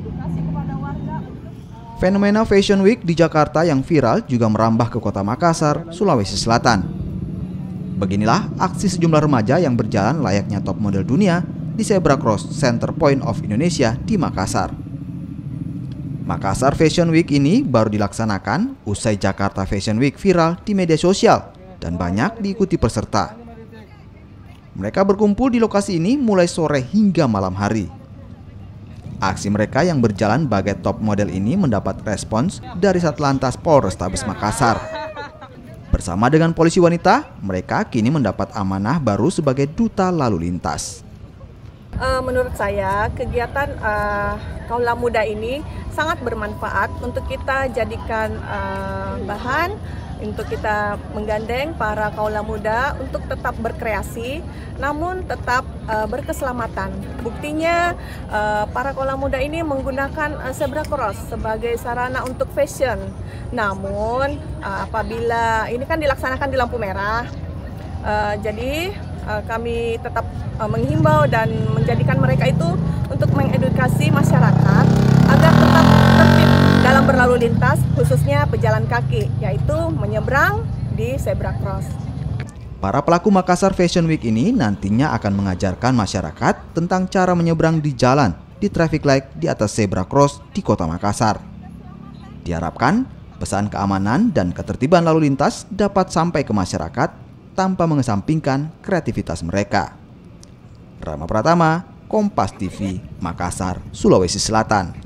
Fenomena Fashion Week di Jakarta yang viral juga merambah ke kota Makassar, Sulawesi Selatan. Beginilah aksi sejumlah remaja yang berjalan layaknya top model dunia di Zebra Cross Center Point of Indonesia di Makassar. Makassar Fashion Week ini baru dilaksanakan usai Jakarta Fashion Week viral di media sosial dan banyak diikuti peserta. Mereka berkumpul di lokasi ini mulai sore hingga malam hari. Aksi mereka yang berjalan bagai top model ini mendapat respons dari Satlantas Polrestabes Makassar. Bersama dengan polisi wanita, mereka kini mendapat amanah baru sebagai duta lalu lintas. Menurut saya, kegiatan kaula muda ini sangat bermanfaat untuk kita jadikan bahan untuk kita menggandeng para kaula muda untuk tetap berkreasi, namun tetap berkeselamatan. Buktinya, para kaula muda ini menggunakan Zebra Cross sebagai sarana untuk fashion. Namun, apabila ini kan dilaksanakan di lampu merah, jadi kami tetap menghimbau dan menjadikan mereka itu untuk mengedukasi masyarakat agar tetap tertib dalam berlalu lintas, khususnya pejalan kaki, yaitu menyeberang di Zebra Cross. Para pelaku Makassar Fashion Week ini nantinya akan mengajarkan masyarakat tentang cara menyeberang di jalan di traffic light di atas Zebra Cross di kota Makassar. Diharapkan pesan keamanan dan ketertiban lalu lintas dapat sampai ke masyarakat tanpa mengesampingkan kreativitas mereka. Rama Pratama, Kompas TV, Makassar, Sulawesi Selatan.